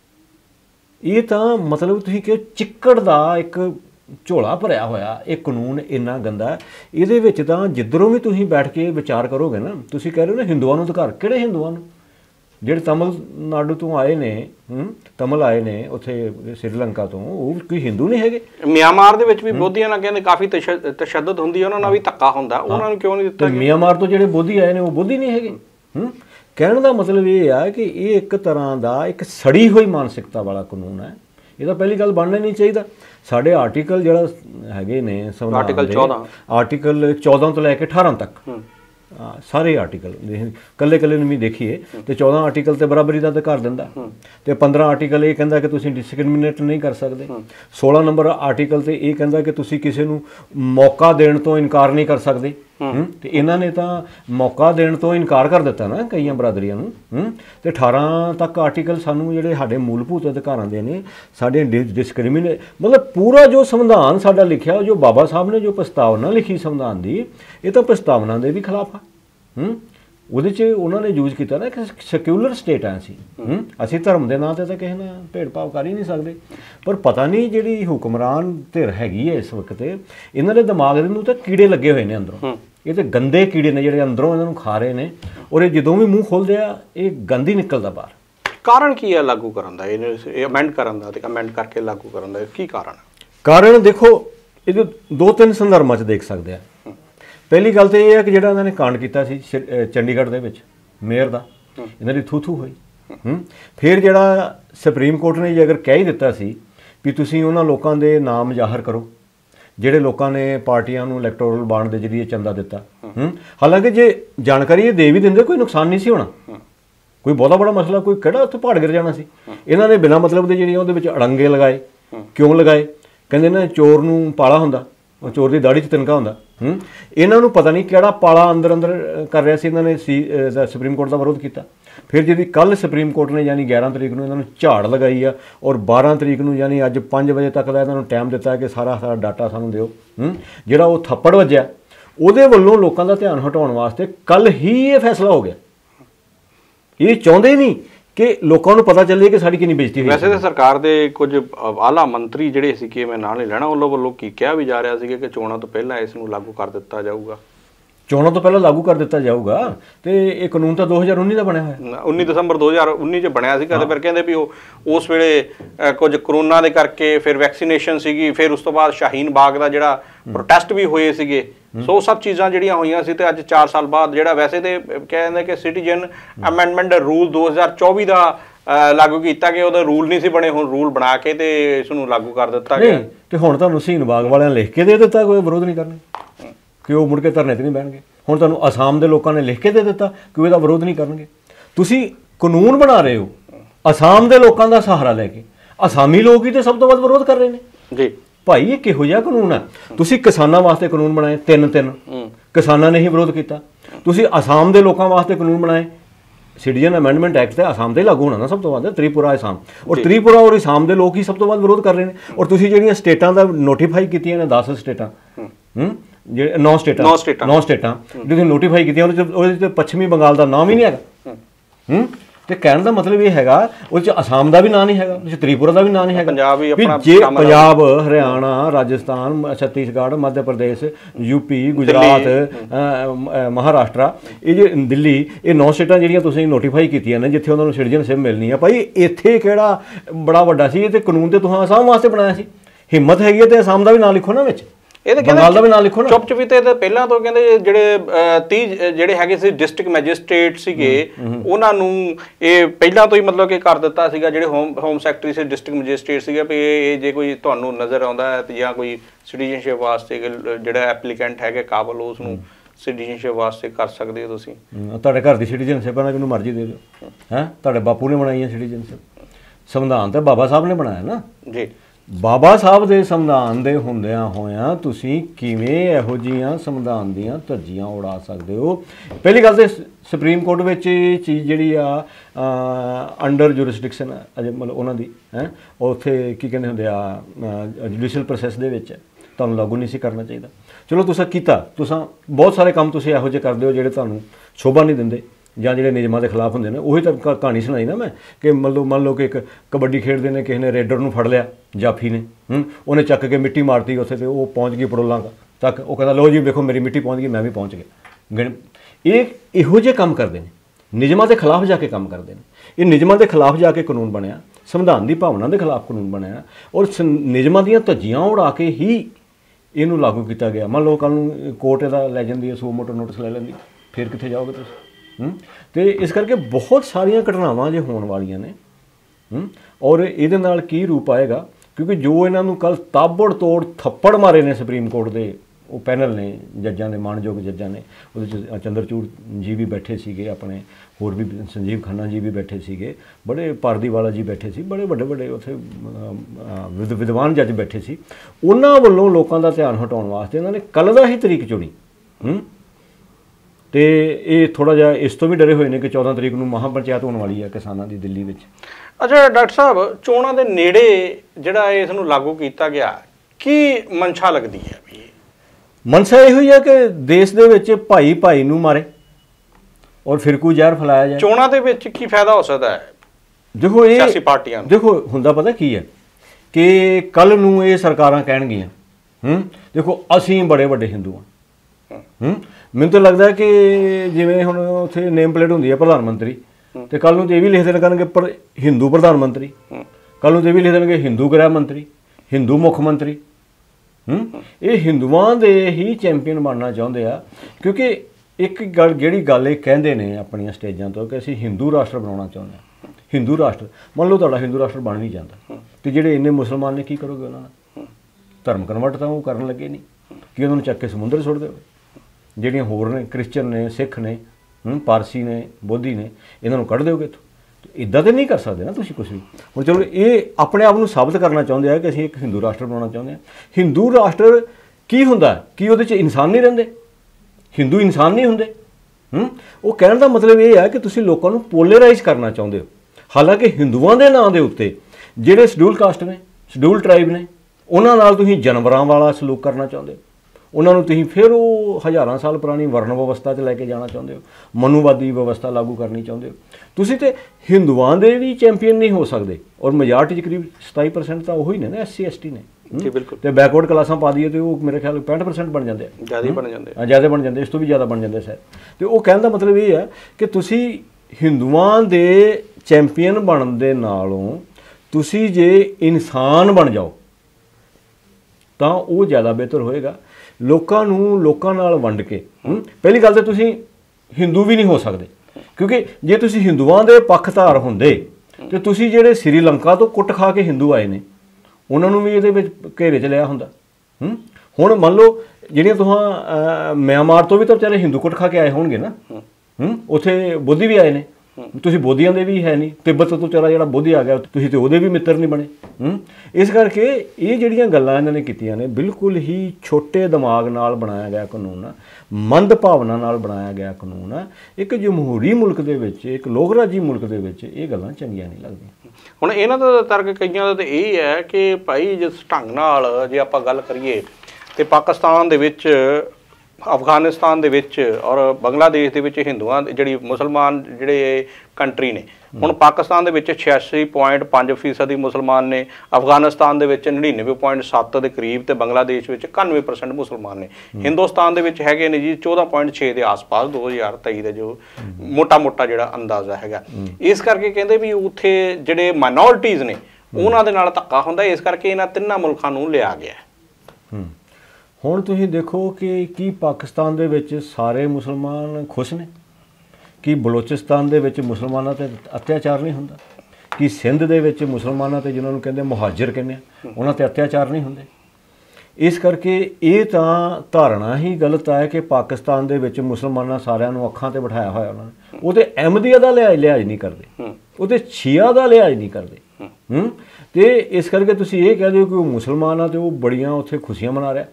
ਇਹ ਤਾਂ। ਮਤਲਬ ਤੁਸੀਂ ਕਿ ਚਿੱਕੜ ਦਾ ਇੱਕ ਝੋਲਾ ਭਰਿਆ ਹੋਇਆ ਇਹ ਕਾਨੂੰਨ ਇੰਨਾ ਗੰਦਾ। ਇਹਦੇ ਵਿੱਚ ਤਾਂ ਜਿੱਧਰੋਂ ਵੀ ਤੁਸੀਂ ਬੈਠ ਕੇ ਵਿਚਾਰ ਕਰੋਗੇ ਨਾ, ਤੁਸੀਂ ਕਹਿ ਰਹੇ ਹੋ ਨਾ ਹਿੰਦੂਆਂ ਨੂੰ ਅਧਿਕਾਰ, ਕਿਹੜੇ ਹਿੰਦੂਆਂ ਨੂੰ? ਜਿਹੜੇ ਤਮਿਲਨਾਡੂ ਤੋਂ ਆਏ ਨੇ, ਤਮਿਲ ਆਏ ਨੇ ਉੱਥੇ ਸ੍ਰੀਲੰਕਾ ਤੋਂ, ਉਹ ਕੋਈ ਹਿੰਦੂ ਨਹੀਂ ਹੈਗੇ? ਮਿਆਂਮਾਰ ਦੇ ਵਿੱਚ ਵੀ ਬੋਧੀਆਂ ਨਾਲ ਕਹਿੰਦੇ ਕਾਫੀ ਤਸ਼ੱਦਦ ਹੁੰਦੀ ਹੈ, ਉਹਨਾਂ ਨਾਲ ਵੀ ਧੱਕਾ ਹੁੰਦਾ, ਉਹਨਾਂ ਨੂੰ ਕਿਉਂ ਨਹੀਂ ਦਿੱਤਾ? ਮਿਆਂਮਾਰ ਤੋਂ ਜਿਹੜੇ ਬੋਧੀ ਆਏ ਨੇ ਉਹ ਬੋਧੀ ਨਹੀਂ ਹੈਗੇ? ਕਹਿਣ ਦਾ ਮਤਲਬ ਇਹ ਆ ਕਿ ਇਹ ਇੱਕ ਤਰ੍ਹਾਂ ਦਾ ਇੱਕ ਸੜੀ ਹੋਈ ਮਾਨਸਿਕਤਾ ਵਾਲਾ ਕਾਨੂੰਨ ਹੈ। ਇਹ ਤਾਂ ਪਹਿਲੀ ਗੱਲ ਬਣਨਾ ਨਹੀਂ ਚਾਹੀਦਾ। ਸਾਡੇ ਆਰਟੀਕਲ ਜਿਹੜਾ ਹੈਗੇ ਨੇ ਆਰਟੀਕਲ 14, ਆਰਟੀਕਲ 14 ਤੋਂ ਲੈ ਕੇ 18 ਤੱਕ ਸਾਰੇ ਆਰਟੀਕਲ ਕੱਲੇ ਨੂੰ ਵੀ ਦੇਖੀਏ ਤੇ 14 ਆਰਟੀਕਲ ਤੇ ਬਰਾਬਰੀ ਦਾ ਅਧਿਕਾਰ ਦਿੰਦਾ ਤੇ 15 ਆਰਟੀਕਲ ਇਹ ਕਹਿੰਦਾ ਕਿ ਤੁਸੀਂ ਡਿਸਕ੍ਰਿਮੀਨੇਟ ਨਹੀਂ ਕਰ ਸਕਦੇ। 16 ਨੰਬਰ ਆਰਟੀਕਲ ਤੇ ਇਹ ਕਹਿੰਦਾ ਕਿ ਤੁਸੀਂ ਕਿਸੇ ਨੂੰ ਮੌਕਾ ਦੇਣ ਤੋਂ ਇਨਕਾਰ ਨਹੀਂ ਕਰ ਸਕਦੇ। ਤੇ ਇਹਨਾਂ ਨੇ ਤਾਂ ਮੌਕਾ ਦੇਣ ਤੋਂ ਇਨਕਾਰ ਕਰ ਦਿੱਤਾ ਨਾ ਕਈਆਂ ਬਰਾਦਰੀਆਂ ਨੂੰ। ਤੇ 18 ਤੱਕ ਆਰਟੀਕਲ ਸਾਨੂੰ ਜਿਹੜੇ ਸਾਡੇ ਮੂਲਭੂਤ ਅਧਿਕਾਰਾਂ ਦੇ ਨੇ, ਸਾਡੇ ਡਿਸਕ੍ਰਿਮੀਨੇਟ ਮਤਲਬ ਪੂਰਾ ਜੋ ਸੰਵਿਧਾਨ ਸਾਡਾ ਲਿਖਿਆ, ਜੋ ਬਾਬਾ ਸਾਹਿਬ ਨੇ ਜੋ ਪ੍ਰਸਤਾਵਨਾ ਲਿਖੀ ਸੰਵਿਧਾਨ ਦੀ, ਇਹ ਤਾਂ ਪ੍ਰਸਤਾਵਨਾ ਦੇ ਵੀ ਖਿਲਾਫ ਆ। ਉਹਦੇ 'ਚ ਉਹਨਾਂ ਨੇ ਯੂਜ਼ ਕੀਤਾ ਨਾ ਕਿ ਸੈਕੂਲਰ ਸਟੇਟ ਆ ਅਸੀਂ ਧਰਮ ਦੇ ਨਾਂ 'ਤੇ ਤਾਂ ਕਿਸੇ ਨਾਲ ਭੇਦਭਾਵ ਕਰ ਹੀ ਨਹੀਂ ਸਕਦੇ। ਪਰ ਪਤਾ ਨਹੀਂ ਜਿਹੜੀ ਹੁਕਮਰਾਨ ਧਿਰ ਹੈਗੀ ਹੈ ਇਸ ਵਕਤ, ਇਹਨਾਂ ਦੇ ਦਿਮਾਗ ਦੇ ਨੂੰ ਤਾਂ ਕੀੜੇ ਲੱਗੇ ਹੋਏ ਨੇ ਅੰਦਰੋਂ। ਇਹ ਤਾਂ ਗੰਦੇ ਕੀੜੇ ਨੇ ਜਿਹੜੇ ਅੰਦਰੋਂ ਇਹਨਾਂ ਨੂੰ ਖਾ ਰਹੇ ਨੇ, ਔਰ ਇਹ ਜਦੋਂ ਵੀ ਮੂੰਹ ਖੋਲ੍ਹਦੇ ਆ ਇਹ ਗੰਦ ਹੀ ਨਿਕਲਦਾ ਬਾਹਰ। ਕਾਰਨ ਕੀ ਹੈ ਲਾਗੂ ਕਰਨ ਦਾ, ਇਹ ਅਮੈਂਡ ਕਰਨ ਦਾ ਤੇ ਅਮੈਂਡ ਕਰਕੇ ਲਾਗੂ ਕਰਨ ਦਾ ਕੀ ਕਾਰਨ? ਕਾਰਨ ਦੇਖੋ, ਇਹਦੇ 2-3 ਸੰਦਰਭਾਂ 'ਚ ਦੇਖ ਸਕਦੇ ਆ। ਪਹਿਲੀ ਗੱਲ ਤਾਂ ਇਹ ਹੈ ਕਿ ਜਿਹੜਾ ਇਹਨਾਂ ਨੇ ਕਾਂਡ ਕੀਤਾ ਸੀ ਚੰਡੀਗੜ੍ਹ ਦੇ ਵਿੱਚ ਮੇਅਰ ਦਾ, ਇਹਨਾਂ ਦੀ ਥੂ ਹੋਈ। ਫਿਰ ਜਿਹੜਾ ਸੁਪਰੀਮ ਕੋਰਟ ਨੇ ਜੇ ਅਗਰ ਕਹਿ ਹੀ ਦਿੱਤਾ ਸੀ ਵੀ ਤੁਸੀਂ ਉਹਨਾਂ ਲੋਕਾਂ ਦੇ ਨਾਮ ਜ਼ਾਹਰ ਕਰੋ ਜਿਹੜੇ ਲੋਕਾਂ ਨੇ ਪਾਰਟੀਆਂ ਨੂੰ ਇਲੈਕਟੋਰਲ ਬਾਂਡ ਦੇ ਜ਼ਰੀਏ ਚੰਦਾ ਦਿੱਤਾ, ਹਾਲਾਂਕਿ ਜੇ ਜਾਣਕਾਰੀ ਇਹ ਦੇ ਵੀ ਦਿੰਦੇ ਕੋਈ ਨੁਕਸਾਨ ਨਹੀਂ ਸੀ ਹੋਣਾ, ਕੋਈ ਬਹੁਤਾ ਬੜਾ ਮਸਲਾ, ਕੋਈ ਕਿਹੜਾ ਉੱਥੇ ਪਹਾੜ ਗਿਰ ਜਾਣਾ ਸੀ। ਇਹਨਾਂ ਨੇ ਬਿਨਾਂ ਮਤਲਬ ਦੇ ਜਿਹੜੀਆਂ ਉਹਦੇ ਵਿੱਚ ਅੜੰਗੇ ਲਗਾਏ। ਕਿਉਂ ਲਗਾਏ? ਕਹਿੰਦੇ ਨਾ ਚੋਰ ਨੂੰ ਪਾਲਾ ਹੁੰਦਾ, ਉਹ ਚੋਰ ਦੀ ਦਾੜੀ 'ਚ ਤਿਨਕਾ ਹੁੰਦਾ। ਇਹਨਾਂ ਨੂੰ ਪਤਾ ਨਹੀਂ ਕਿਹੜਾ ਪਾਲਾ ਅੰਦਰ ਕਰ ਰਿਹਾ ਸੀ। ਇਹਨਾਂ ਨੇ ਸੁਪਰੀਮ ਕੋਰਟ ਦਾ ਵਿਰੋਧ ਕੀਤਾ। ਫਿਰ ਜਿਹਦੀ ਕੱਲ੍ਹ ਸੁਪਰੀਮ ਕੋਰਟ ਨੇ ਯਾਨੀ 11 ਤਰੀਕ ਨੂੰ ਇਹਨਾਂ ਨੂੰ ਝਾੜ ਲਗਾਈ ਆ, ਔਰ 12 ਤਰੀਕ ਨੂੰ ਯਾਨੀ ਅੱਜ 5 ਵਜੇ ਤੱਕ ਦਾ ਇਹਨਾਂ ਨੂੰ ਟਾਈਮ ਦਿੱਤਾ ਕਿ ਸਾਰਾ ਡਾਟਾ ਸਾਨੂੰ ਦਿਓ। ਜਿਹੜਾ ਉਹ ਥੱਪੜ ਵੱਜਿਆ ਉਹਦੇ ਵੱਲੋਂ ਲੋਕਾਂ ਦਾ ਧਿਆਨ ਹਟਾਉਣ ਵਾਸਤੇ ਕੱਲ੍ਹ ਹੀ ਇਹ ਫੈਸਲਾ ਹੋ ਗਿਆ। ਇਹ ਚਾਹੁੰਦੇ ਨਹੀਂ ਕਿ ਲੋਕਾਂ ਨੂੰ ਪਤਾ ਚੱਲੇ ਕਿ ਸਾਡੀ ਕਿੰਨੀ ਬੇਇੱਜ਼ਤੀ ਹੋਈ। ਵੈਸੇ ਤਾਂ ਸਰਕਾਰ ਦੇ ਕੁਝ ਆਲਾ ਮੰਤਰੀ ਜਿਹੜੇ ਸੀ, ਕਿ ਮੈਂ ਨਾਂ ਨਹੀਂ ਲੈਣਾ, ਉਹਨਾਂ ਵੱਲੋਂ ਕੀ ਕਿਹਾ ਵੀ ਜਾ ਰਿਹਾ ਸੀ ਕਿ ਚੋਣਾਂ ਤੋਂ ਪਹਿਲਾਂ ਇਸ ਨੂੰ ਲਾਗੂ ਕਰ ਦਿੱਤਾ ਜਾਊਗਾ। ਚੋਣਾਂ ਤੋਂ ਪਹਿਲਾਂ ਲਾਗੂ ਕਰ ਦਿੱਤਾ ਜਾਊਗਾ ਤੇ ਇਹ ਕਾਨੂੰਨ ਤਾਂ 2019 ਦਾ ਬਣਿਆ ਹੋਇਆ। 19 ਦਸੰਬਰ 2019 'ਚ ਬਣਿਆ ਸੀ। ਕਦੇ ਫਿਰ ਕਹਿੰਦੇ ਵੀ ਉਹ ਉਸ ਵੇਲੇ ਕੁਝ ਕਰੋਨਾ ਦੇ ਕਰਕੇ ਫਿਰ ਵੈਕਸੀਨੇਸ਼ਨ ਸੀਗੀ, ਫਿਰ ਉਸ ਤੋਂ ਬਾਅਦ ਸ਼ਾਹੀਨ ਬਾਗ ਦਾ ਜਿਹੜਾ ਪ੍ਰੋਟੈਸਟ ਵੀ ਹੋਏ ਸੀਗੇ। ਸੋ ਸਭ ਚੀਜ਼ਾਂ ਜਿਹੜੀਆਂ ਹੋਈਆਂ ਸੀ ਤੇ ਅੱਜ 4 ਸਾਲ ਬਾਅਦ ਜਿਹੜਾ ਵੈਸੇ ਤੇ ਕਹਿੰਦੇ ਕਿ ਸਿਟੀਜ਼ਨ ਅਮੈਂਡਮੈਂਟ ਰੂਲ 2024 ਦਾ ਲਾਗੂ ਕੀਤਾ ਕਿ ਉਹਦਾ ਰੂਲ ਨਹੀਂ ਸੀ ਬਣੇ, ਹੁਣ ਰੂਲ ਬਣਾ ਕੇ ਤੇ ਇਸ ਨੂੰ ਲਾਗੂ ਕਰ ਦਿੱਤਾ ਗਿਆ। ਤੇ ਹੁਣ ਤੁਹਾਨੂੰ ਸ਼ਾਹੀਨ ਬਾਗ ਵਾਲਿਆਂ ਲਿਖ ਕੇ ਦੇ ਦਿੱਤਾ ਕੋਈ ਵਿਰੋਧ ਨਹੀਂ ਕਰਨੇ ਕਿ ਉਹ ਮੁੜ ਕੇ ਧਰਨੇ ਤੇ ਨਹੀਂ ਬਹਿਣਗੇ। ਹੁਣ ਤੁਹਾਨੂੰ ਅਸਾਮ ਦੇ ਲੋਕਾਂ ਨੇ ਲਿਖ ਕੇ ਦੇ ਦਿੱਤਾ ਕਿ ਇਹਦਾ ਵਿਰੋਧ ਨਹੀਂ ਕਰਨਗੇ। ਤੁਸੀਂ ਕਾਨੂੰਨ ਬਣਾ ਰਹੇ ਹੋ ਅਸਾਮ ਦੇ ਲੋਕਾਂ ਦਾ ਸਹਾਰਾ ਲੈ ਕੇ, ਅਸਾਮੀ ਲੋਕ ਹੀ ਤੇ ਸਭ ਤੋਂ ਵੱਧ ਵਿਰੋਧ ਕਰ ਰਹੇ ਨੇ ਜੀ। ਭਾਈ ਇਹ ਕਿਹੋ ਜਿਹਾ ਕਾਨੂੰਨ ਹੈ? ਤੁਸੀਂ ਕਿਸਾਨਾਂ ਵਾਸਤੇ ਕਾਨੂੰਨ ਬਣਾਏ, ਤਿੰਨ ਕਿਸਾਨਾਂ ਨੇ ਹੀ ਵਿਰੋਧ ਕੀਤਾ। ਤੁਸੀਂ ਅਸਾਮ ਦੇ ਲੋਕਾਂ ਵਾਸਤੇ ਕਾਨੂੰਨ ਬਣਾਏ, ਸਿਟੀਜ਼ਨ ਅਮੈਂਡਮੈਂਟ ਐਕਟ ਤੇ ਅਸਾਮ ਤੇ ਲਾਗੂ ਹੋਣਾ ਨਾ ਸਭ ਤੋਂ ਵੱਧ, ਤ੍ਰਿਪੁਰਾ ਅਸਾਮ, ਔਰ ਤ੍ਰਿਪੁਰਾ ਔਰ ਅਸਾਮ ਦੇ ਲੋਕ ਹੀ ਸਭ ਤੋਂ ਵੱਧ ਵਿਰੋਧ ਕਰ ਰਹੇ ਨੇ। ਔਰ ਤੁਸੀਂ ਜਿਹੜੀਆਂ ਸਟੇਟਾਂ ਦਾ ਨੋਟੀਫਾਈ ਕੀਤੀਆਂ ਨੇ 10 ਸਟੇਟਾਂ, ਜਿਹੜੇ 9 ਸਟੇਟਾਂ ਜਿਹੜੇ ਨੋਟੀਫਾਈ ਕੀਤੀਆਂ, ਉਹਦੇ 'ਚ ਪੱਛਮੀ ਬੰਗਾਲ ਦਾ ਨਾਮ ਹੀ ਨਹੀਂ ਹੈਗਾ। ਤੇ ਕਹਿਣ ਦਾ ਮਤਲਬ ਇਹ ਹੈਗਾ ਉਹਦੇ 'ਚ ਅਸਾਮ ਦਾ ਵੀ ਨਾਂ ਨਹੀਂ ਹੈਗਾ, ਉਹਦੇ 'ਚ ਤ੍ਰਿਪੁਰਾ ਦਾ ਵੀ ਨਾਂ ਨਹੀਂ ਹੈਗਾ। ਜੇ ਪੰਜਾਬ, ਹਰਿਆਣਾ, ਰਾਜਸਥਾਨ, ਛੱਤੀਸਗੜ੍ਹ, ਮੱਧ ਪ੍ਰਦੇਸ਼, ਯੂਪੀ, ਗੁਜਰਾਤ, ਮਹਾਰਾਸ਼ਟਰਾ, ਇਹ ਜੇ ਦਿੱਲੀ, ਇਹ 9 ਸਟੇਟਾਂ ਜਿਹੜੀਆਂ ਤੁਸੀਂ ਨੋਟੀਫਾਈ ਕੀਤੀਆਂ ਨੇ ਜਿੱਥੇ ਉਹਨਾਂ ਨੂੰ ਸਿਟੀਜ਼ਨਸ਼ਿਪ ਮਿਲਣੀ ਆ, ਭਾਈ ਇੱਥੇ ਕਿਹੜਾ ਬੜਾ ਵੱਡਾ ਸੀ ਇਹ ਤੇ ਕਾਨੂੰਨ ਤੇ ਤੁਸੀਂ ਅਸਾਮ ਵਾਸਤੇ ਬਣਾਇਆ ਸੀ। ਹਿੰਮਤ ਹੈਗੀ ਹੈ ਤੇ ਅਸਾਮ ਦਾ ਵੀ ਨਾਂ ਲਿਖੋ ਨਾ ਵਿੱਚ, ਬੰਗਾਲ ਦਾ ਵੀ ਨਾਂ ਲਿਖੋ ਨਾ। ਚੁੱਪ ਚਪੀਤੇ ਤੇ ਪਹਿਲਾਂ ਤੋਂ ਕਹਿੰਦੇ ਜਿਹੜੇ 30 ਜਿਹੜੇ ਹੈਗੇ ਸੀ ਡਿਸਟ੍ਰਿਕਟ ਮੈਜਿਸਟ੍ਰੇਟ ਸੀਗੇ, ਉਹਨਾਂ ਨੂੰ ਇਹ ਪਹਿਲਾਂ ਤੋਂ ਹੀ ਮਤਲਬ ਕਿ ਕਰ ਦਿੱਤਾ ਸੀਗਾ। ਜਿਹੜੇ ਹੋਮ ਸੈਕਟਰੀ ਸੀ, ਡਿਸਟ੍ਰਿਕਟ ਮੈਜਿਸਟ੍ਰੇਟ ਸੀਗਾ ਵੀ ਇਹ ਜੇ ਕੋਈ ਤੁਹਾਨੂੰ ਨਜ਼ਰ ਆਉਂਦਾ ਹੈ ਜਾਂ ਕੋਈ ਸਿਟੀਜ਼ਨਸ਼ਿਪ ਵਾਸਤੇ ਜਿਹੜਾ ਐਪਲੀਕੈਂਟ ਹੈਗਾ ਕਾਬਲ, ਉਸ ਨੂੰ ਸਿਟੀਜ਼ਨਸ਼ਿਪ ਵਾਸਤੇ ਕਰ ਸਕਦੇ ਹੋ ਤੁਸੀਂ। ਤੁਹਾਡੇ ਘਰ ਦੀ ਸਿਟੀਜ਼ਨਸ਼ਿਪ ਨਾਲ ਜਿਹਨੂੰ ਮਰਜ਼ੀ ਦੇ ਦਿਓ। ਤੁਹਾਡੇ ਬਾਪੂ ਨੇ ਬਣਾਈ ਹੈ ਸਿਟੀਜ਼ਨਸ਼ਿਪ, ਸੰਵਿਧਾਨ ਤਾਂ ਬਾਬਾ ਸਾਹਿਬ ਨੇ ਬਣਾਇਆ ਨਾ ਜੀ। ਬਾਬਾ ਸਾਹਿਬ ਦੇ ਸੰਵਿਧਾਨ ਦੇ ਹੁੰਦਿਆਂ ਹੋਇਆਂ ਤੁਸੀਂ ਕਿਵੇਂ ਇਹੋ ਜਿਹੀਆਂ ਸੰਵਿਧਾਨ ਦੀਆਂ ਧੱਜੀਆਂ ਉਡਾ ਸਕਦੇ ਹੋ? ਪਹਿਲੀ ਗੱਲ ਤੇ ਸੁਪਰੀਮ ਕੋਰਟ ਵਿੱਚ ਇਹ ਚੀਜ਼ ਜਿਹੜੀ ਆ ਅੰਡਰ ਜੁਰਿਸਡਿਕਸ਼ਨ ਅਜੇ ਮਤਲਬ ਉਹਨਾਂ ਦੀ ਹੈ, ਉੱਥੇ ਕੀ ਕਹਿੰਦੇ ਹੁੰਦੇ ਆ ਜੁਡੀਸ਼ੀਅਲ ਪ੍ਰੋਸੈਸ ਦੇ ਵਿੱਚ ਤੁਹਾਨੂੰ ਲਾਗੂ ਨਹੀਂ ਸੀ ਕਰਨਾ ਚਾਹੀਦਾ। ਚਲੋ ਤੁਸੀਂ ਕੀਤਾ, ਤੁਸੀਂ ਬਹੁਤ ਸਾਰੇ ਕੰਮ ਤੁਸੀਂ ਇਹੋ ਜਿਹੇ ਕਰਦੇ ਹੋ ਜਿਹੜੇ ਤੁਹਾਨੂੰ ਸ਼ੋਭਾ ਨਹੀਂ ਦਿੰਦੇ ਜਾਂ ਜਿਹੜੇ ਨਿਯਮਾਂ ਦੇ ਖਿਲਾਫ ਹੁੰਦੇ ਨੇ। ਉਹੀ ਤਾਂ ਕਹਾਣੀ ਸੁਣਾਈ ਨਾ ਮੈਂ ਕਿ ਮੰਨ ਲਓ ਕਿ ਇੱਕ ਕਬੱਡੀ ਖੇਡਦੇ ਨੇ, ਕਿਸੇ ਨੇ ਰੇਡਰ ਨੂੰ ਫੜ ਲਿਆ ਜਾਫੀ ਨੇ, ਉਹਨੇ ਚੱਕ ਕੇ ਮਿੱਟੀ ਮਾਰਤੀ ਉੱਥੇ ਤੇ ਉਹ ਪਹੁੰਚ ਗਈ ਪੜੋਲਾਂ ਤੱਕ। ਉਹ ਕਹਿੰਦਾ ਲਓ ਜੀ ਵੇਖੋ ਮੇਰੀ ਮਿੱਟੀ ਪਹੁੰਚ ਗਈ, ਮੈਂ ਵੀ ਪਹੁੰਚ ਗਿਆ। ਇਹ ਇਹੋ ਜਿਹੇ ਕੰਮ ਕਰਦੇ ਨੇ, ਨਿਯਮਾਂ ਦੇ ਖਿਲਾਫ ਜਾ ਕੇ ਕੰਮ ਕਰਦੇ ਨੇ। ਇਹ ਨਿਯਮਾਂ ਦੇ ਖਿਲਾਫ ਜਾ ਕੇ ਕਾਨੂੰਨ ਬਣਿਆ, ਸੰਵਿਧਾਨ ਦੀ ਭਾਵਨਾ ਦੇ ਖਿਲਾਫ ਕਾਨੂੰਨ ਬਣਿਆ ਔਰ ਨਿਯਮਾਂ ਦੀਆਂ ਧੱਜੀਆਂ ਉਡਾ ਕੇ ਹੀ ਇਹਨੂੰ ਲਾਗੂ ਕੀਤਾ ਗਿਆ। ਮੰਨ ਲਓ ਕੱਲ੍ਹ ਨੂੰ ਕੋਰਟ ਇਹਦਾ ਲੈ ਜਾਂਦੀ ਹੈ, ਸੋ ਮੋਟੋ ਨੋਟਿਸ ਲੈ ਲੈਂਦੀ, ਫਿਰ ਕਿੱਥੇ ਜਾਓਗੇ ਤੁਸੀਂ? ਤੇ ਇਸ ਕਰਕੇ ਬਹੁਤ ਸਾਰੀਆਂ ਘਟਨਾਵਾਂ ਜੇ ਹੋਣ ਵਾਲੀਆਂ ਨੇ ਔਰ ਇਹਦੇ ਨਾਲ ਕੀ ਰੂਪ ਆਏਗਾ, ਕਿਉਂਕਿ ਜੋ ਇਹਨਾਂ ਨੂੰ ਕੱਲ੍ਹ ਤਾਬੜ ਤੋੜ ਥੱਪੜ ਮਾਰੇ ਨੇ ਸੁਪਰੀਮ ਕੋਰਟ ਦੇ ਉਹ ਪੈਨਲ ਨੇ ਜੱਜਾਂ ਦੇ, ਮਾਣਯੋਗ ਜੱਜਾਂ ਨੇ, ਉਹਦੇ 'ਚ ਚੰਦਰਚੂੜ ਜੀ ਵੀ ਬੈਠੇ ਸੀਗੇ, ਆਪਣੇ ਹੋਰ ਵੀ ਸੰਜੀਵ ਖੰਨਾ ਜੀ ਵੀ ਬੈਠੇ ਸੀਗੇ, ਬੜੇ ਪਾਰਦੀਵਾਲਾ ਜੀ ਬੈਠੇ ਸੀ, ਬੜੇ ਵੱਡੇ ਉੱਥੇ ਵਿਦਵਾਨ ਜੱਜ ਬੈਠੇ ਸੀ। ਉਹਨਾਂ ਵੱਲੋਂ ਲੋਕਾਂ ਦਾ ਧਿਆਨ ਹਟਾਉਣ ਵਾਸਤੇ ਇਹਨਾਂ ਨੇ ਕੱਲ੍ਹ ਦਾ ਹੀ ਤਰੀਕ ਚੁਣੀ। ਤੇ ਇਹ ਥੋੜ੍ਹਾ ਜਿਹਾ ਇਸ ਤੋਂ ਵੀ ਡਰੇ ਹੋਏ ਨੇ ਕਿ 14 ਤਰੀਕ ਨੂੰ ਮਹਾਪੰਚਾਇਤ ਹੋਣ ਵਾਲੀ ਹੈ ਕਿਸਾਨਾਂ ਦੀ ਦਿੱਲੀ ਵਿੱਚ। ਅੱਛਾ ਡਾਕਟਰ ਸਾਹਿਬ, ਚੋਣਾਂ ਦੇ ਨੇੜੇ ਜਿਹੜਾ ਇਸ ਨੂੰ ਲਾਗੂ ਕੀਤਾ ਗਿਆ, ਕੀ ਮਨਸ਼ਾ ਲੱਗਦੀ ਹੈ? ਵੀ ਮਨਸ਼ਾ ਇਹੋ ਹੀ ਹੈ ਕਿ ਦੇਸ਼ ਦੇ ਵਿੱਚ ਭਾਈ ਨੂੰ ਮਾਰੇ ਔਰ ਫਿਰਕੂ ਜ਼ਹਿਰ ਫੈਲਾਇਆ ਜਾਏ। ਚੋਣਾਂ ਦੇ ਵਿੱਚ ਕੀ ਫਾਇਦਾ ਹੋ ਸਕਦਾ ਹੈ? ਦੇਖੋ ਇਹ ਸਿਆਸੀ ਪਾਰਟੀਆਂ ਨੂੰ ਦੇਖੋ ਹੁੰਦਾ ਪਤਾ ਕੀ ਹੈ ਕਿ ਕੱਲ੍ਹ ਨੂੰ ਇਹ ਸਰਕਾਰਾਂ ਕਹਿਣਗੀਆਂ ਦੇਖੋ ਅਸੀਂ ਬੜੇ ਵੱਡੇ ਹਿੰਦੂ ਹਾਂ। ਮੈਨੂੰ ਤਾਂ ਲੱਗਦਾ ਕਿ ਜਿਵੇਂ ਹੁਣ ਉੱਥੇ ਨੇਮ ਪਲੇਟ ਹੁੰਦੀ ਹੈ ਪ੍ਰਧਾਨ ਮੰਤਰੀ, ਤੇ ਕੱਲ੍ਹ ਨੂੰ ਤੇ ਇਹ ਵੀ ਲਿਖ ਦੇਣ ਕਰਨਗੇ ਪਰ ਹਿੰਦੂ ਪ੍ਰਧਾਨ ਮੰਤਰੀ, ਕੱਲ੍ਹ ਨੂੰ ਤੇ ਇਹ ਵੀ ਲਿਖ ਦੇਣਗੇ ਹਿੰਦੂ ਗ੍ਰਹਿ ਮੰਤਰੀ, ਹਿੰਦੂ ਮੁੱਖ ਮੰਤਰੀ। ਇਹ ਹਿੰਦੂਆਂ ਦੇ ਹੀ ਚੈਂਪੀਅਨ ਬਣਨਾ ਚਾਹੁੰਦੇ ਆ, ਕਿਉਂਕਿ ਇੱਕ ਜਿਹੜੀ ਗੱਲ ਇਹ ਕਹਿੰਦੇ ਨੇ ਆਪਣੀਆਂ ਸਟੇਜਾਂ ਤੋਂ ਕਿ ਅਸੀਂ ਹਿੰਦੂ ਰਾਸ਼ਟਰ ਬਣਾਉਣਾ ਚਾਹੁੰਦੇ ਹਾਂ। ਹਿੰਦੂ ਰਾਸ਼ਟਰ ਮੰਨ ਲਓ ਤੁਹਾਡਾ ਹਿੰਦੂ ਰਾਸ਼ਟਰ ਬਣ ਨਹੀਂ ਜਾਂਦਾ, ਤੇ ਜਿਹੜੇ ਇੰਨੇ ਮੁਸਲਮਾਨ ਨੇ ਕੀ ਕਰੋਗੇ ਉਹਨਾਂ ਨਾਲ? ਧਰਮ ਕਨਵਰਟ ਤਾਂ ਉਹ ਕਰਨ ਲੱਗੇ ਨਹੀਂ ਕਿ ਉਹਨਾਂ ਨੂੰ ਚੱਕ ਕੇ ਸਮੁੰਦਰ ਸੁੱਟ ਦੇਵੇ। ਜਿਹੜੀਆਂ ਹੋਰ ਨੇ ਕ੍ਰਿਸਚਨ ਨੇ, ਸਿੱਖ ਨੇ, ਪਾਰਸੀ ਨੇ, ਬੋਧੀ ਨੇ, ਇਹਨਾਂ ਨੂੰ ਕੱਢ ਦਿਓਗੇ ਇੱਥੋਂ। ਇੱਦਾਂ ਤਾਂ ਨਹੀਂ ਕਰ ਸਕਦੇ ਨਾ ਤੁਸੀਂ ਕੁਛ ਵੀ। ਹੁਣ ਚਲੋ ਇਹ ਆਪਣੇ ਆਪ ਨੂੰ ਸਾਬਤ ਕਰਨਾ ਚਾਹੁੰਦੇ ਆ ਕਿ ਅਸੀਂ ਇੱਕ ਹਿੰਦੂ ਰਾਸ਼ਟਰ ਬਣਾਉਣਾ ਚਾਹੁੰਦੇ ਹਾਂ। ਹਿੰਦੂ ਰਾਸ਼ਟਰ ਕੀ ਹੁੰਦਾ? ਕੀ ਉਹਦੇ 'ਚ ਇਨਸਾਨ ਨਹੀਂ ਰਹਿੰਦੇ? ਹਿੰਦੂ ਇਨਸਾਨ ਨਹੀਂ ਹੁੰਦੇ? ਉਹ ਕਹਿਣ ਦਾ ਮਤਲਬ ਇਹ ਹੈ ਕਿ ਤੁਸੀਂ ਲੋਕਾਂ ਨੂੰ ਪੋਲਰਾਈਜ਼ ਕਰਨਾ ਚਾਹੁੰਦੇ ਹੋ। ਹਾਲਾਂਕਿ ਹਿੰਦੂਆਂ ਦੇ ਨਾਂ ਦੇ ਉੱਤੇ ਜਿਹੜੇ ਸ਼ਡਿਊਲ ਕਾਸਟ ਨੇ, ਸ਼ਡਿਊਲ ਟਰਾਈਬ ਨੇ, ਉਹਨਾਂ ਨਾਲ ਤੁਸੀਂ ਜਾਨਵਰਾਂ ਵਾਲਾ ਸਲੂਕ ਕਰਨਾ ਚਾਹੁੰਦੇ ਹੋ। ਉਹਨਾਂ ਨੂੰ ਤੁਸੀਂ ਫਿਰ ਉਹ ਹਜ਼ਾਰਾਂ ਸਾਲ ਪੁਰਾਣੀ ਵਰਨ ਵਿਵਸਥਾ 'ਚ ਲੈ ਕੇ ਜਾਣਾ ਚਾਹੁੰਦੇ ਹੋ, ਮਨੂਵਾਦੀ ਵਿਵਸਥਾ ਲਾਗੂ ਕਰਨੀ ਚਾਹੁੰਦੇ ਹੋ। ਤੁਸੀਂ ਤੇ ਹਿੰਦੂਆਂ ਦੇ ਵੀ ਚੈਂਪੀਅਨ ਨਹੀਂ ਹੋ ਸਕਦੇ ਔਰ ਮੈਜੋਰਟੀ 'ਚ ਕਰੀਬ 27% ਤਾਂ ਉਹੀ ਨੇ ਨਾ, SC ST ਨੇ। ਜੀ ਬਿਲਕੁਲ। ਤੇ ਬੈਕਵਰਡ ਕਲਾਸਾਂ ਪਾ ਦਈਏ ਤੇ ਉਹ ਮੇਰੇ ਖਿਆਲ 65% ਬਣ ਜਾਂਦੇ ਆ, ਜ਼ਿਆਦਾ ਬਣ ਜਾਂਦੇ ਆ, ਜ਼ਿਆਦਾ ਬਣ ਜਾਂਦੇ, ਇਸ ਤੋਂ ਵੀ ਜ਼ਿਆਦਾ ਬਣ ਜਾਂਦੇ ਸ਼ਾਇਦ। ਤੇ ਉਹ ਕਹਿਣ ਦਾ ਮਤਲਬ ਇਹ ਹੈ ਕਿ ਤੁਸੀਂ ਹਿੰਦੂਆਂ ਦੇ ਚੈਂਪੀਅਨ ਬਣਨ ਦੇ ਨਾਲੋਂ ਤੁਸੀਂ ਜੇ ਇਨਸਾਨ ਬਣ ਜਾਓ ਤਾਂ ਉਹ ਜ਼ਿਆਦਾ ਬਿਹਤਰ ਹੋਏਗਾ। ਲੋਕਾਂ ਨੂੰ ਲੋਕਾਂ ਨਾਲ ਵੰਡ ਕੇ ਪਹਿਲੀ ਗੱਲ ਤਾਂ ਤੁਸੀਂ ਹਿੰਦੂ ਵੀ ਨਹੀਂ ਹੋ ਸਕਦੇ, ਕਿਉਂਕਿ ਜੇ ਤੁਸੀਂ ਹਿੰਦੂਆਂ ਦੇ ਪੱਖਧਾਰ ਹੁੰਦੇ ਤੇ ਤੁਸੀਂ ਜਿਹੜੇ ਸ੍ਰੀਲੰਕਾ ਤੋਂ ਕੁੱਟ ਖਾ ਕੇ ਹਿੰਦੂ ਆਏ ਨੇ ਉਹਨਾਂ ਨੂੰ ਵੀ ਇਹਦੇ ਵਿੱਚ ਘੇਰੇ 'ਚ ਲਿਆ ਹੁੰਦਾ। ਹੁਣ ਮੰਨ ਲਓ ਜਿਹੜੀਆਂ ਤੁਹਾਂ ਮਿਆਂਮਾਰ ਤੋਂ ਵੀ ਤਾਂ ਵਿਚਾਰੇ ਹਿੰਦੂ ਕੁੱਟ ਖਾ ਕੇ ਆਏ ਹੋਣਗੇ ਨਾ, ਉੱਥੇ ਬੋਧੀ ਵੀ ਆਏ ਨੇ, ਤੁਸੀਂ ਬੋਧੀਆਂ ਦੇ ਵੀ ਹੈ ਨਹੀਂ। ਤਿੱਬਤ ਤੋਂ ਜਿਹੜਾ ਬੋਧੀ ਆ ਗਿਆ ਤੁਸੀਂ ਤੇ ਉਹਦੇ ਵੀ ਮਿੱਤਰ ਨਹੀਂ ਬਣੇ। ਇਸ ਕਰਕੇ ਇਹ ਜਿਹੜੀਆਂ ਗੱਲਾਂ ਇਹਨਾਂ ਨੇ ਕੀਤੀਆਂ ਨੇ ਬਿਲਕੁਲ ਹੀ ਛੋਟੇ ਦਿਮਾਗ ਨਾਲ ਬਣਾਇਆ ਗਿਆ ਕਾਨੂੰਨ ਆ, ਮੰਦ ਭਾਵਨਾ ਨਾਲ ਬਣਾਇਆ ਗਿਆ ਕਾਨੂੰਨ ਆ। ਇੱਕ ਜਮਹੂਰੀ ਮੁਲਕ ਦੇ ਵਿੱਚ, ਇੱਕ ਲੋਕ ਰਾਜੀ ਮੁਲਕ ਦੇ ਵਿੱਚ ਇਹ ਗੱਲਾਂ ਚੰਗੀਆਂ ਨਹੀਂ ਲੱਗਦੀਆਂ। ਹੁਣ ਇਹਨਾਂ ਦਾ ਤਰਕ ਕਈਆਂ ਦਾ ਤਾਂ ਇਹ ਹੈ ਕਿ ਭਾਈ ਜਿਸ ਢੰਗ ਨਾਲ ਜੇ ਆਪਾਂ ਗੱਲ ਕਰੀਏ ਤੇ ਪਾਕਿਸਤਾਨ ਦੇ ਵਿੱਚ, ਅਫਗਾਨਿਸਤਾਨ ਦੇ ਵਿੱਚ ਔਰ ਬੰਗਲਾਦੇਸ਼ ਦੇ ਵਿੱਚ ਹਿੰਦੂਆਂ ਜਿਹੜੀ ਮੁਸਲਮਾਨ ਜਿਹੜੇ ਕੰਟਰੀ ਨੇ, ਹੁਣ ਪਾਕਿਸਤਾਨ ਦੇ ਵਿੱਚ 86.5% ਮੁਸਲਮਾਨ ਨੇ, ਅਫਗਾਨਿਸਤਾਨ ਦੇ ਵਿੱਚ 99.7 ਦੇ ਕਰੀਬ ਤੇ ਬੰਗਲਾਦੇਸ਼ ਵਿੱਚ 91% ਮੁਸਲਮਾਨ ਨੇ। ਹਿੰਦੁਸਤਾਨ ਦੇ ਵਿੱਚ ਹੈਗੇ ਨੇ ਜੀ 14.6 ਦੇ ਆਸ-ਪਾਸ 2023 ਦੇ ਜੋ ਮੋਟਾ ਜਿਹੜਾ ਅੰਦਾਜ਼ਾ ਹੈਗਾ। ਇਸ ਕਰਕੇ ਕਹਿੰਦੇ ਵੀ ਉੱਥੇ ਜਿਹੜੇ ਮਾਈਨੋਰਿਟੀਜ਼ ਨੇ ਉਹਨਾਂ ਦੇ ਨਾਲ ਧੱਕਾ ਹੁੰਦਾ, ਇਸ ਕਰਕੇ ਇਹਨਾਂ ਤਿੰਨਾਂ ਮੁਲਕਾਂ ਨੂੰ ਲਿਆ ਗਿਆ। ਹੁਣ ਤੁਸੀਂ ਦੇਖੋ ਕਿ ਕੀ ਪਾਕਿਸਤਾਨ ਦੇ ਵਿੱਚ ਸਾਰੇ ਮੁਸਲਮਾਨ ਖੁਸ਼ ਨੇ? ਕੀ ਬਲੋਚਿਸਤਾਨ ਦੇ ਵਿੱਚ ਮੁਸਲਮਾਨਾਂ 'ਤੇ ਅਤਿਆਚਾਰ ਨਹੀਂ ਹੁੰਦਾ? ਕੀ ਸਿੰਧ ਦੇ ਵਿੱਚ ਮੁਸਲਮਾਨਾਂ 'ਤੇ ਜਿਹਨਾਂ ਨੂੰ ਕਹਿੰਦੇ ਮੁਹਾਜਰ ਕਹਿੰਦੇ ਆ ਉਹਨਾਂ 'ਤੇ ਅਤਿਆਚਾਰ ਨਹੀਂ ਹੁੰਦੇ? ਇਸ ਕਰਕੇ ਇਹ ਤਾਂ ਧਾਰਨਾ ਹੀ ਗਲਤ ਹੈ ਕਿ ਪਾਕਿਸਤਾਨ ਦੇ ਵਿੱਚ ਮੁਸਲਮਾਨਾਂ ਸਾਰਿਆਂ ਨੂੰ ਅੱਖਾਂ 'ਤੇ ਬਿਠਾਇਆ ਹੋਇਆ ਉਹਨਾਂ ਨੇ। ਉਹਦੇ ਅਹਿਮਦੀਆ ਦਾ ਲਿਹਾਜ਼ ਨਹੀਂ ਕਰਦੇ, ਉਹਦੇ ਸ਼ੀਆ ਦਾ ਲਿਹਾਜ਼ ਨਹੀਂ ਕਰਦੇ। ਤੇ ਇਸ ਕਰਕੇ ਤੁਸੀਂ ਇਹ ਕਹਿ ਦਿਓ ਕਿ ਉਹ ਮੁਸਲਮਾਨ ਆ ਤੇ ਉਹ ਬੜੀਆਂ ਉੱਥੇ ਖੁਸ਼ੀਆਂ ਮਨਾ ਰਿਹਾ,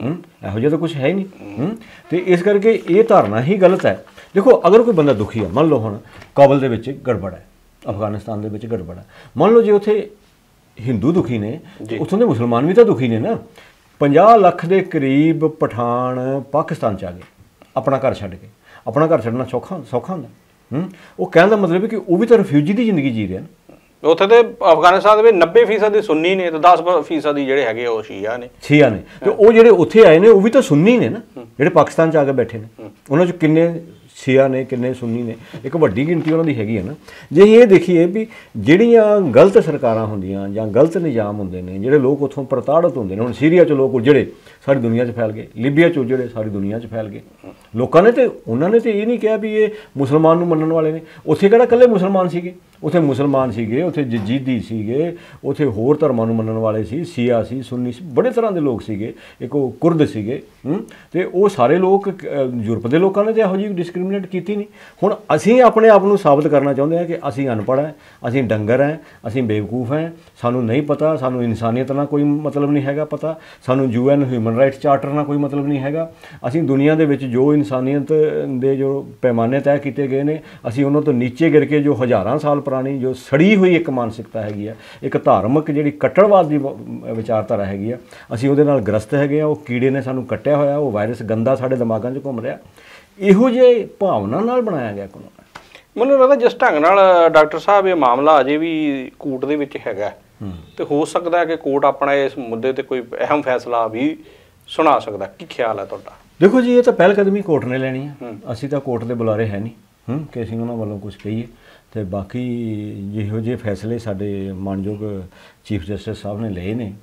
ਇਹੋ ਜਿਹਾ ਤਾਂ ਕੁਝ ਹੈ ਹੀ ਨਹੀਂ। ਤੇ ਇਸ ਕਰਕੇ ਇਹ ਧਾਰਨਾ ਹੀ ਗਲਤ ਹੈ। ਦੇਖੋ ਅਗਰ ਕੋਈ ਬੰਦਾ ਦੁਖੀ ਹੈ, ਮੰਨ ਲਓ ਹੁਣ ਕਾਬਲ ਦੇ ਵਿੱਚ ਗੜਬੜ ਹੈ, ਅਫਗਾਨਿਸਤਾਨ ਦੇ ਵਿੱਚ ਗੜਬੜ ਹੈ, ਮੰਨ ਲਓ ਜੇ ਉੱਥੇ ਹਿੰਦੂ ਦੁਖੀ ਨੇ, ਉੱਥੋਂ ਦੇ ਮੁਸਲਮਾਨ ਵੀ ਤਾਂ ਦੁਖੀ ਨੇ ਨਾ। 50 ਲੱਖ ਦੇ ਕਰੀਬ ਪਠਾਨ ਪਾਕਿਸਤਾਨ 'ਚ ਆ ਗਏ ਆਪਣਾ ਘਰ ਛੱਡ ਕੇ। ਆਪਣਾ ਘਰ ਛੱਡਣਾ ਸੌਖਾ ਹੁੰਦਾ। ਉਹ ਕਹਿਣ ਦਾ ਮਤਲਬ ਹੈ ਕਿ ਉਹ ਵੀ ਤਾਂ ਰਿਫਿਊਜੀ ਦੀ ਜ਼ਿੰਦਗੀ ਜੀ ਰਹੇ ਨੇ। ਉੱਥੇ ਤੇ ਅਫਗਾਨਿਸਤਾਨ ਦੇ ਵਿੱਚ 90% ਦੇ ਸੁੰਨੀ ਨੇ ਤੇ 10% ਜਿਹੜੇ ਹੈਗੇ ਉਹ ਸ਼ੀਆ ਨੇ। ਤੇ ਉਹ ਜਿਹੜੇ ਉੱਥੇ ਆਏ ਨੇ ਉਹ ਵੀ ਤਾਂ ਸੁੰਨੀ ਨੇ ਨਾ, ਜਿਹੜੇ ਪਾਕਿਸਤਾਨ 'ਚ ਆ ਕੇ ਬੈਠੇ ਨੇ। ਉਹਨਾਂ 'ਚ ਕਿੰਨੇ ਸ਼ੀਆ ਨੇ, ਕਿੰਨੇ ਸੁੰਨੀ ਨੇ, ਇੱਕ ਵੱਡੀ ਗਿਣਤੀ ਉਹਨਾਂ ਦੀ ਹੈਗੀ ਹੈ ਨਾ। ਜੇ ਇਹ ਦੇਖੀਏ ਵੀ ਜਿਹੜੀਆਂ ਗਲਤ ਸਰਕਾਰਾਂ ਹੁੰਦੀਆਂ ਜਾਂ ਗਲਤ ਨਿਜ਼ਾਮ ਹੁੰਦੇ ਨੇ, ਜਿਹੜੇ ਲੋਕ ਉੱਥੋਂ ਪ੍ਰਤਾੜਿਤ ਹੁੰਦੇ ਨੇ, ਹੁਣ ਸੀਰੀਆ 'ਚ ਲੋਕ ਉਜੜੇ ਸਾਰੀ ਦੁਨੀਆ 'ਚ ਫੈਲ ਗਏ, ਲੀਬੀਆ 'ਚ ਉਜੜੇ ਸਾਰੀ ਦੁਨੀਆ 'ਚ ਫੈਲ ਗਏ। ਲੋਕਾਂ ਨੇ ਤੇ ਉਹਨਾਂ ਨੇ ਤੇ ਇਹ ਨਹੀਂ ਕਿਹਾ ਵੀ ਇਹ ਮੁਸਲਮਾਨ ਨੂੰ ਮੰਨਣ ਵਾਲੇ ਨੇ। ਉੱਥੇ ਕਿਹੜਾ ਇਕੱਲੇ ਮੁਸਲਮਾਨ ਸੀਗੇ, ਉੱਥੇ ਮੁਸਲਮਾਨ ਸੀਗੇ, ਉੱਥੇ ਜਜ਼ੀਦੀ ਸੀਗੇ, ਉੱਥੇ ਹੋਰ ਧਰਮਾਂ ਨੂੰ ਮੰਨਣ ਵਾਲੇ ਸੀ, ਸ਼ੀਆ ਸੀ, ਸੁੰਨੀ ਸੀ, ਬੜੇ ਤਰ੍ਹਾਂ ਦੇ ਲੋਕ ਸੀਗੇ, ਇੱਕ ਉਹ ਕੁਰਦ ਸੀਗੇ। ਤੇ ਉਹ ਸਾਰੇ ਲੋਕ ਯੂਰਪ ਦੇ ਲੋਕਾਂ ਨੇ ਤੇ ਇਹੋ ਜਿਹੀ ਡਿਸਕ੍ਰਿਮੀਨੇਟ ਕੀਤੀ ਨਹੀਂ। ਹੁਣ ਅਸੀਂ ਆਪਣੇ ਆਪ ਨੂੰ ਸਾਬਤ ਕਰਨਾ ਚਾਹੁੰਦੇ ਹਾਂ ਕਿ ਅਸੀਂ ਅਨਪੜ੍ਹ ਹਾਂ, ਅਸੀਂ ਡੰਗਰ ਹਾਂ, ਅਸੀਂ ਬੇਵਕੂਫ ਹਾਂ, ਸਾਨੂੰ ਨਹੀਂ ਪਤਾ, ਸਾਨੂੰ ਇਨਸਾਨੀਅਤ ਨਾਲ ਕੋਈ ਮਤਲਬ ਨਹੀਂ ਹੈਗਾ ਪਤਾ, ਸਾਨੂੰ UN ਹਿਊਮਨ ਰਾਈਟਸ ਚਾਰਟਰ ਨਾਲ ਕੋਈ ਮਤਲਬ ਨਹੀਂ ਹੈਗਾ। ਅਸੀਂ ਦੁਨੀਆ ਦੇ ਵਿੱਚ ਜੋ ਇਨਸਾਨੀਅਤ ਦੇ ਜੋ ਪੈਮਾਨੇ ਤੈਅ ਕੀਤੇ ਗਏ ਨੇ, ਅਸੀਂ ਉਹਨਾਂ ਤੋਂ ਨੀਚੇ ਗਿਰ ਕੇ ਜੋ ਹਜ਼ਾਰਾਂ ਸਾਲ ਪੁਰਾਣੀ ਜੋ ਸੜੀ ਹੋਈ ਇੱਕ ਮਾਨਸਿਕਤਾ ਹੈਗੀ ਆ, ਇੱਕ ਧਾਰਮਿਕ ਜਿਹੜੀ ਕੱਟੜਵਾਦ ਦੀ ਵਿਚਾਰਧਾਰਾ ਹੈਗੀ ਆ, ਅਸੀਂ ਉਹਦੇ ਨਾਲ ਗ੍ਰਸਤ ਹੈਗੇ ਆ। ਉਹ ਕੀੜੇ ਨੇ ਸਾਨੂੰ ਕੱਟਿਆ ਹੋਇਆ, ਉਹ ਵਾਇਰਸ ਗੰਦਾ ਸਾਡੇ ਦਿਮਾਗਾਂ 'ਚ ਘੁੰਮ ਰਿਹਾ। ਇਹੋ ਜਿਹੇ ਭਾਵਨਾ ਨਾਲ ਬਣਾਇਆ ਗਿਆ ਕਾਨੂੰਨ। ਮੈਨੂੰ ਲੱਗਦਾ ਜਿਸ ਢੰਗ ਨਾਲ ਡਾਕਟਰ ਸਾਹਿਬ ਇਹ ਮਾਮਲਾ ਅਜੇ ਵੀ ਕੋਰਟ ਦੇ ਵਿੱਚ ਹੈਗਾ, ਤੇ ਹੋ ਸਕਦਾ ਹੈ ਕਿ ਕੋਰਟ ਆਪਣਾ ਇਸ ਮੁੱਦੇ ਤੇ ਕੋਈ ਅਹਿਮ ਫੈਸਲਾ ਵੀ ਸੁਣਾ ਸਕਦਾ। ਕੀ ਖਿਆਲ ਹੈ ਤੁਹਾਡਾ? ਦੇਖੋ ਜੀ, ਇਹ ਤਾਂ ਪਹਿਲ ਕਦਮੀ ਕੋਰਟ ਨੇ ਲੈਣੀ ਹੈ। ਅਸੀਂ ਤਾਂ ਕੋਰਟ ਦੇ ਬੁਲਾਰੇ ਹੈ ਨਹੀਂ ਕਿ ਅਸੀਂ ਉਹਨਾਂ ਵੱਲੋਂ ਕੁਝ ਕਹੀਏ। ਤੇ ਬਾਕੀ ਜਿਹੋ ਜਿਹੇ ਫੈਸਲੇ ਸਾਡੇ ਮਾਨਯੋਗ ਚੀਫ ਜਸਟਿਸ ਸਾਹਿਬ ਨੇ ਲਏ ਨੇ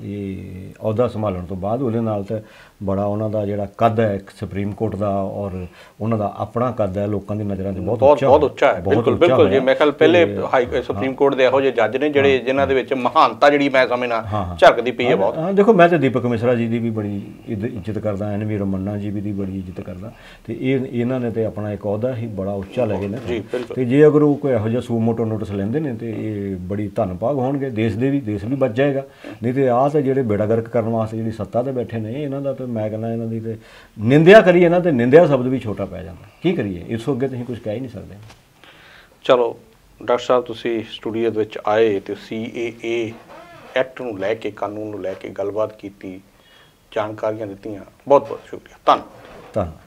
ਇਹ ਅਹੁਦਾ ਸੰਭਾਲਣ ਤੋਂ ਬਾਅਦ, ਉਹਦੇ ਨਾਲ ਤਾਂ ਬੜਾ ਉਹਨਾਂ ਦਾ ਜਿਹੜਾ ਕੱਦ ਹੈ ਸੁਪਰੀਮ ਕੋਰਟ ਦਾ, ਔਰ ਉਹਨਾਂ ਦਾ ਆਪਣਾ ਕੱਦ ਹੈ ਲੋਕਾਂ ਦੀ ਨਜ਼ਰਾਂ 'ਚ ਬਹੁਤ ਉੱਚਾ ਹੈ। ਬਿਲਕੁਲ ਜੀ, ਮੈਂ ਖਿਆਲ ਪਹਿਲੇ ਸੁਪਰੀਮ ਕੋਰਟ ਦੇ ਇਹੋ ਜਿਹੇ ਜੱਜ ਨੇ ਜਿਹੜੇ ਜਿਨ੍ਹਾਂ ਦੇ ਵਿੱਚ ਮਹਾਨਤਾ ਜਿਹੜੀ ਮੈਂ ਸਮਝਣਾ ਝਲਕਦੀ ਪਈ ਹੈ ਬਹੁਤ। ਦੇਖੋ ਮੈਂ ਤਾਂ ਦੀਪਕ ਮਿਸ਼ਰਾ ਜੀ ਦੀ ਵੀ ਬੜੀ ਇੱਜ਼ਤ ਕਰਦਾ, NV ਰਮੰਨਾ ਜੀ ਵੀ ਦੀ ਬੜੀ ਇੱਜ਼ਤ ਕਰਦਾ। ਤੇ ਇਹਨਾਂ ਨੇ ਤੇ ਆਪਣਾ ਇੱਕ ਅਹੁਦਾ ਹੀ ਬੜਾ ਉੱਚਾ ਲੈ ਗਏ ਨੇ। ਤੇ ਜੇ ਅਗਰ ਉਹ ਕੋਈ ਇਹੋ ਜਿਹਾ ਸੂਮੋਟੋ ਨੋਟਿਸ ਲੈਂਦੇ ਨੇ ਤੇ ਇਹ ਬੜੀ ਧੰਨਭਾਗ ਹੋਣਗੇ, ਦੇਸ਼ ਵੀ ਬਚ ਜਾਏਗਾ। ਨਹੀਂ ਤੇ ਆਹ ਤਾਂ ਜਿਹੜੇ ਬੇੜਾ ਗਰਕ ਕਰਨ ਵਾਸਤੇ ਜਿਹੜੀ ਸੱਤਾ ਤੇ ਬੈਠੇ ਨੇ, ਇਹਨਾਂ ਦਾ ਤਾਂ ਮੈਂ ਕਹਿੰਦਾ ਇਹਨਾਂ ਦੀ ਤੇ ਨਿੰਦਿਆ ਕਰੀਏ ਨਾ ਤੇ ਨਿੰਦਿਆ ਸ਼ਬਦ ਵੀ ਛੋਟਾ ਪੈ ਜਾਂਦਾ। ਕੀ ਕਰੀਏ, ਇਸ ਤੋਂ ਅੱਗੇ ਤੁਸੀਂ ਕੁਝ ਕਹਿ ਹੀ ਨਹੀਂ ਸਕਦੇ। ਚਲੋ ਡਾਕਟਰ ਸਾਹਿਬ, ਤੁਸੀਂ ਸਟੂਡੀਓ ਦੇ ਵਿੱਚ ਆਏ ਤੇ CAA ਐਕਟ ਨੂੰ ਲੈ ਕੇ, ਕਾਨੂੰਨ ਨੂੰ ਲੈ ਕੇ ਗੱਲਬਾਤ ਕੀਤੀ, ਜਾਣਕਾਰੀਆਂ ਦਿੱਤੀਆਂ, ਬਹੁਤ ਬਹੁਤ ਸ਼ੁਕਰੀਆ। ਧੰਨਵਾਦ।